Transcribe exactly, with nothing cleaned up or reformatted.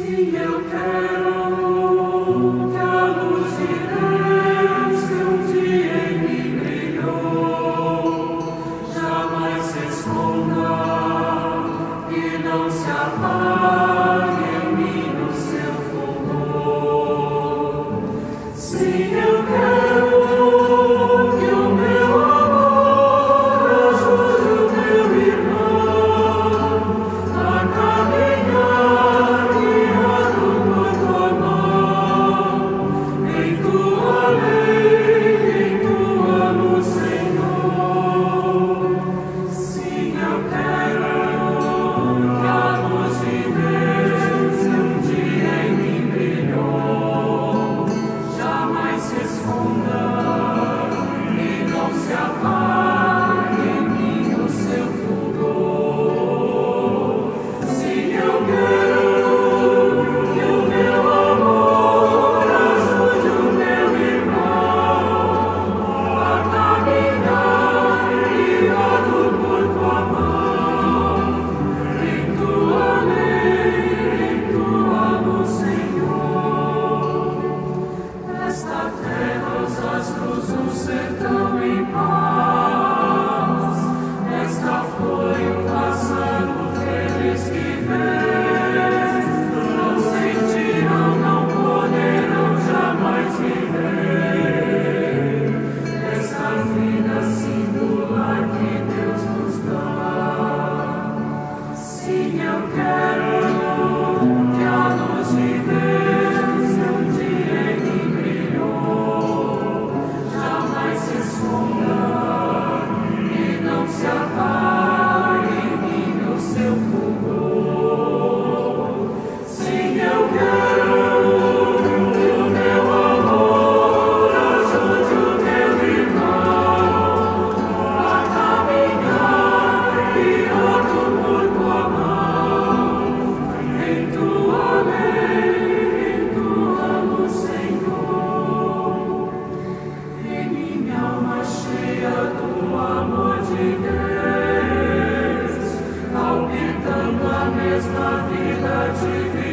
Sim, eu quero que a luz de Deus que um dia em mim brilhou jamais se esconda e não se apague em mim no seu fulgor. Sim, eu quero que o meu amor ajude o meu irmão a caminhar guiado por tua mão, em tua lei, em tua luz, Senhor. Sim, eu quero que a luz de Deus que um dia em mim brilhou jamais se esconda e não se apague em mim o seu fulgor. Sim, eu quero que o meu amor ajude o meu irmão a caminhar guiado por tua mão, em tua lei, em tua luz, Senhor. Nesta terra os astros do sertão em paz, esta foi o pássaro feliz que vês, não sentirão, não poderão jamais viver esta vida singular que Deus nos dá. Sim, eu quero que a luz de Deus que um dia em mim brilhou jamais se esconda e não se apague em mim o seu fulgor. Sim, eu quero que o meu amor ajude o meu irmão a caminhar guiado por tua mão, em tua lei, em tua luz, Senhor. Em minha alma cheia do amor de Deus, palpitando a mesma vida divina.